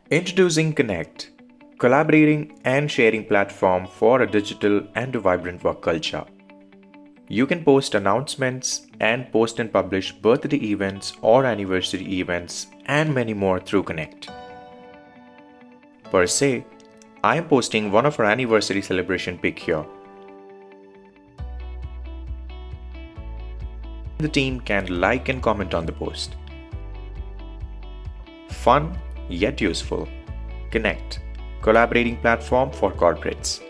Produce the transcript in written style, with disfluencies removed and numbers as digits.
Introducing Konnect, collaborating and sharing platform for a digital and vibrant work culture. You can post announcements and post and publish birthday events or anniversary events and many more through Konnect. Per se, I am posting one of our anniversary celebration pic here. The team can like and comment on the post. Fun yet useful. Konnect, collaborating platform for corporates.